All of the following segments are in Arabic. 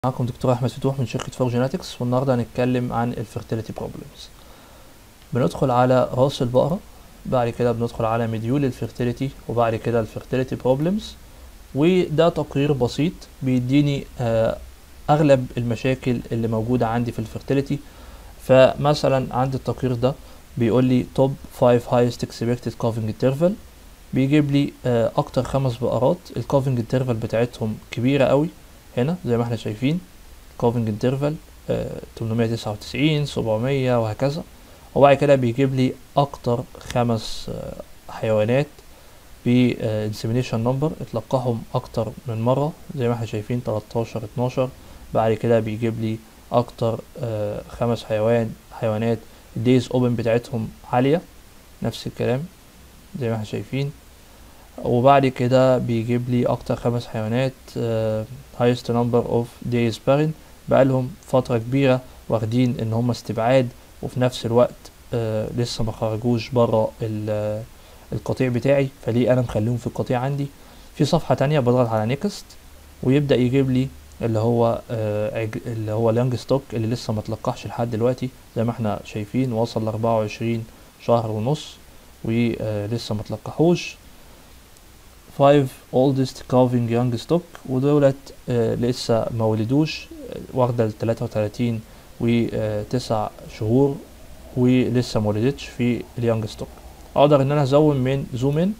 معاكم دكتور احمد فتوح من شركه فور جيناتكس، والنهارده هنتكلم عن الفيرتيليتي بروبلمز. بندخل على راس البقره، بعد كده بندخل على مديول الفيرتيليتي، وبعد كده الفيرتيليتي بروبلمز. وده تقرير بسيط بيديني اغلب المشاكل اللي موجوده عندي في الفيرتيليتي. فمثلا عندي التقرير ده بيقول لي توب 5 highest expected calving interval، بيجيب لي اكتر 5 بقرات الكالفنج انترفال بتاعتهم كبيره قوي. هنا زي ما احنا شايفين كالفنج انترفال 899 700 وهكذا. وبعد كده بيجيب لي اكتر 5 حيوانات بانسيمينيشن نمبر اتلقاهم اكتر من مره، زي ما احنا شايفين 13 12. بعد كده بيجيب لي اكتر 5 حيوانات الديز اوبن بتاعتهم عاليه، نفس الكلام زي ما احنا شايفين. وبعد كده بيجيب لي اكتر 5 حيوانات highest number of days barren، بقالهم فترة كبيرة واخدين ان هم استبعاد، وفي نفس الوقت لسه ما خرجوش بره القطيع بتاعي، فليه انا مخليهم في القطيع عندي. في صفحة تانية بضغط على نيكست ويبدأ يجيب لي اللي هو اليانج ستوك اللي لسه ما تلقحش لحد دلوقتي، زي ما احنا شايفين وصل ل 24 شهر ونص ولسه ما تلقحوش. 5 oldest calving young stock، ودولت لسه ما ولدوش، واخدة 33 و9 شهور ولسه ما ولدتش في اليانج ستوك. اقدر ان انا ازوم من زوم ان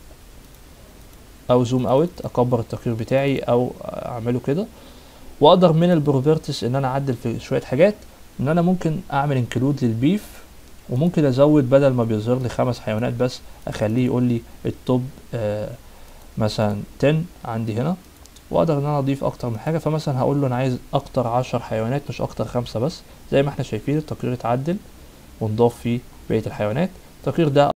او زوم اوت، اكبر التقرير بتاعي او اعمله كده. واقدر من البروبرتيز ان انا اعدل في شويه حاجات، ان انا ممكن اعمل انكلود للبيف، وممكن ازود بدل ما بيظهر لي 5 حيوانات بس اخليه يقول لي التوب مثلا 10 عندي هنا. واقدر ان انا اضيف اكتر من حاجه، فمثلا هقول له انا عايز اكتر 10 حيوانات مش اكتر 5 بس. زي ما احنا شايفين التقرير اتعدل ونضاف فيه بقيه الحيوانات. التقرير ده